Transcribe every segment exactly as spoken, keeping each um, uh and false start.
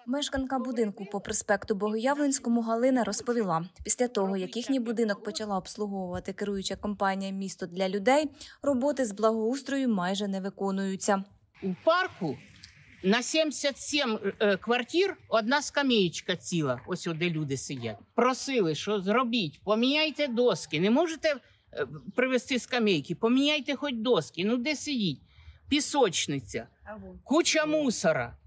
Мешканка будинку по проспекту Богоявленському Галина розповіла, після того, як їхній будинок почала обслуговувати керуюча компанія «Місто для людей», роботи з благоустрою майже не виконуються. У парку на сімдесят сім квартир одна скамеєчка ціла, ось де люди сидять. Просили, що зробіть, поміняйте доски, не можете привезти скамейки, поміняйте хоч доски, ну де сидіть? Пісочниця, куча мусора,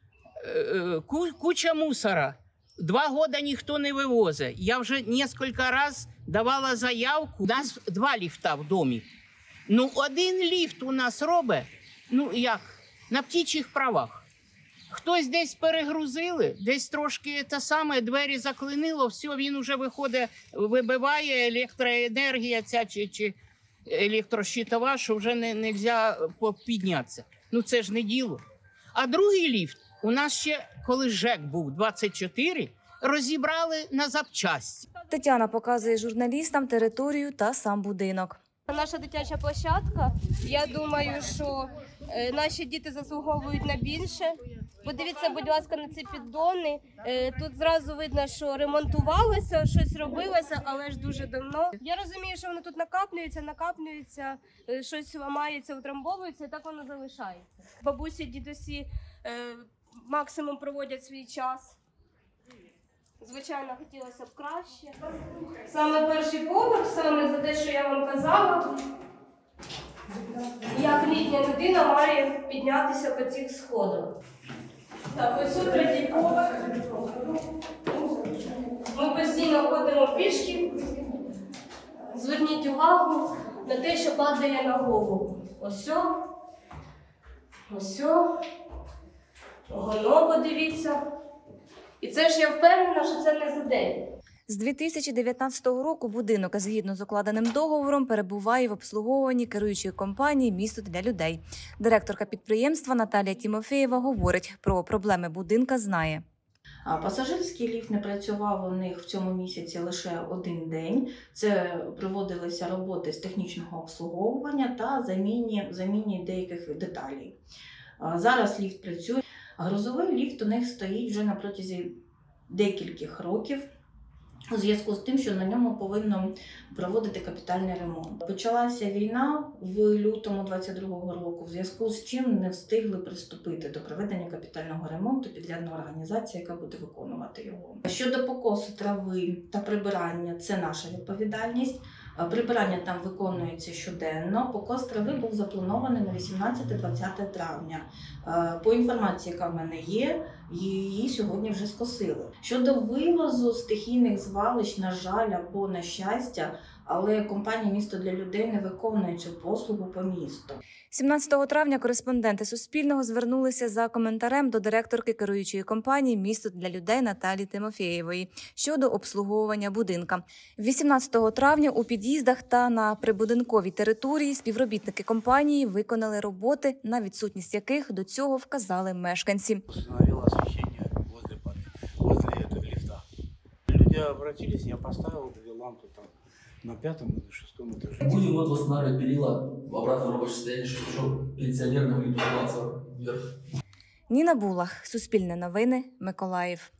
куча мусора. Два года ніхто не вивозить. Я вже кілька разів давала заявку. У нас два ліфта в домі. Ну, один ліфт у нас робить, ну, як, на птічих правах. Хтось десь перегрузили, десь трошки те саме, двері заклинило, все, він уже виходить, вибиває електроенергія ця чи, чи електрощитова, що вже не можна піднятися. Ну, це ж не діло. А другий ліфт у нас ще, коли ЖЕК був двадцять чотири, розібрали на запчасті. Тетяна показує журналістам територію та сам будинок. Наша дитяча площадка, я думаю, що е, наші діти заслуговують на більше. Подивіться, будь ласка, на ці піддони. Е, тут зразу видно, що ремонтувалося, щось робилося, але ж дуже давно. Я розумію, що воно тут накаплюється, накаплюється, е, щось ламається, утрамбовується, і так воно залишається. Бабусі, дідусі е, максимум проводять свій час. Звичайно, хотілося б краще. Саме перший поверх, саме за те, що я вам казала, як літня людина має піднятися по цих сходах. Так, ось тут третій поверх. Ми постійно ходимо пішки. Зверніть увагу на те, що падає на голову. Ось о, ось о, воно, подивіться. І це ж я впевнена, що це не за день. З дві тисячі дев'ятнадцятого року будинок, згідно з укладеним договором, перебуває в обслуговуванні керуючої компанії «Місто для людей». Директорка підприємства Наталія Тімофєєва говорить, про проблеми будинка знає. Пасажирський ліфт не працював у них в цьому місяці лише один день. Це проводилися роботи з технічного обслуговування та заміні, заміні деяких деталей. Зараз ліфт працює. Грузовий ліфт у них стоїть вже на протязі декількох років у зв'язку з тим, що на ньому повинно проводити капітальний ремонт. Почалася війна в лютому двадцять другого року, в зв'язку з чим не встигли приступити до проведення капітального ремонту підрядна організація, яка буде виконувати його. Щодо покосу трави та прибирання – це наша відповідальність. Прибирання там виконується щоденно. Покос трави був запланований на вісімнадцяте-двадцяте травня. По інформації, яка в мене є, її сьогодні вже скосили. Щодо вивозу стихійних звалищ, на жаль, або на щастя, але компанія «Місто для людей» не виконує цю послугу по місту. сімнадцятого травня кореспонденти Суспільного звернулися за коментарем до директорки керуючої компанії «Місто для людей» Наталії Тимофєєвої щодо обслуговування будинка. вісімнадцятого травня у під'їздах та на прибудинковій території співробітники компанії виконали роботи, на відсутність яких до цього вказали мешканці. Установила освещение возле, возле этого лифта. Люди обратились, я поставил две лампы там на пятом или шестом этаже. Будем вот восстанавливать перила обратно в рабочее состояние, чтобы пенсионеры могли подниматься вверх. Ніна Булах, Суспільне новини, Миколаїв.